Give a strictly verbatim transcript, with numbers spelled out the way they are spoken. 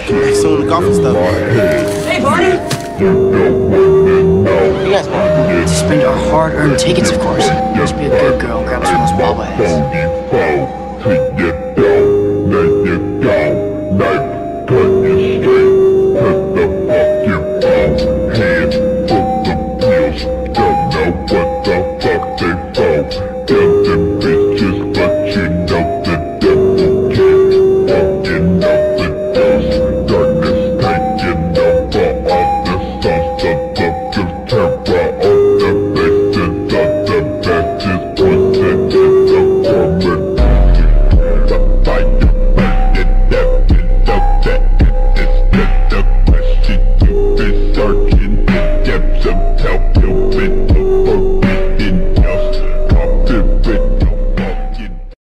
Next to the golf and stuff. Hey, buddy! What you guys want? To spend our hard-earned tickets, of course. Just be a good girl and grab us one of those bobbleheads.